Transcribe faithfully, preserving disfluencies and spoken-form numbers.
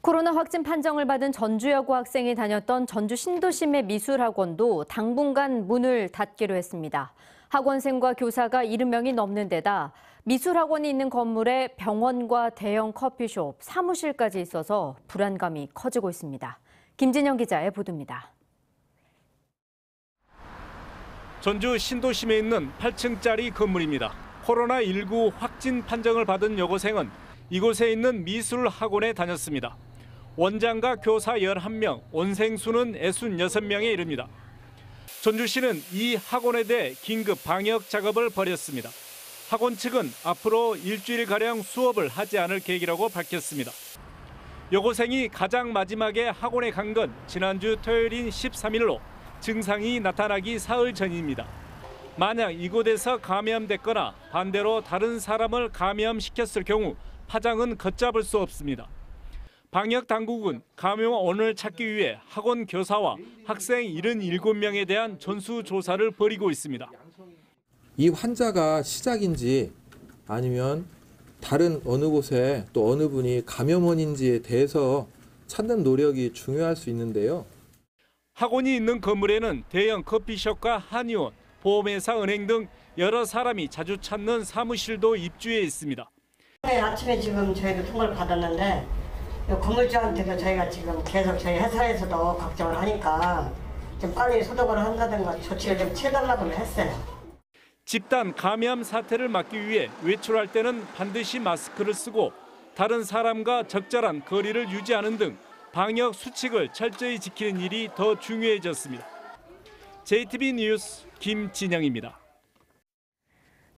코로나 확진 판정을 받은 전주여고 학생이 다녔던 전주 신도심의 미술학원도 당분간 문을 닫기로 했습니다. 학원생과 교사가 칠십 명이 넘는 데다 미술학원이 있는 건물에 병원과 대형 커피숍, 사무실까지 있어서 불안감이 커지고 있습니다. 김진영 기자의 보도입니다. 전주 신도심에 있는 팔 층짜리 건물입니다. 코로나 십구 확진 판정을 받은 여고생은 이곳에 있는 미술학원에 다녔습니다. 원장과 교사 열한 명, 원생 수는 육십육 명에 이릅니다. 전주시는 이 학원에 대해 긴급 방역 작업을 벌였습니다. 학원 측은 앞으로 일주일가량 수업을 하지 않을 계획이라고 밝혔습니다. 여고생이 가장 마지막에 학원에 간 건 지난주 토요일인 십삼 일로 증상이 나타나기 사흘 전입니다. 만약 이곳에서 감염됐거나 반대로 다른 사람을 감염시켰을 경우 파장은 걷잡을 수 없습니다. 방역 당국은 감염원을 찾기 위해 학원 교사와 학생 칠십칠 명에 대한 전수조사를 벌이고 있습니다. 이 환자가 시작인지 아니면 다른 어느 곳에 또 어느 분이 감염원인지에 대해서 찾는 노력이 중요할 수 있는데요. 학원이 있는 건물에는 대형 커피숍과 한의원, 보험회사, 은행 등 여러 사람이 자주 찾는 사무실도 입주해 있습니다. 네, 아침에 지금 저희도 통보를 받았는데 건물주한테도 저희가 지금 계속 저희 회사에서도 걱정을 하니까 좀 빨리 소독을 한다든가 조치를 좀 취해달라고 했어요. 집단 감염 사태를 막기 위해 외출할 때는 반드시 마스크를 쓰고 다른 사람과 적절한 거리를 유지하는 등 방역 수칙을 철저히 지키는 일이 더 중요해졌습니다. 제이티비 뉴스 김진영입니다.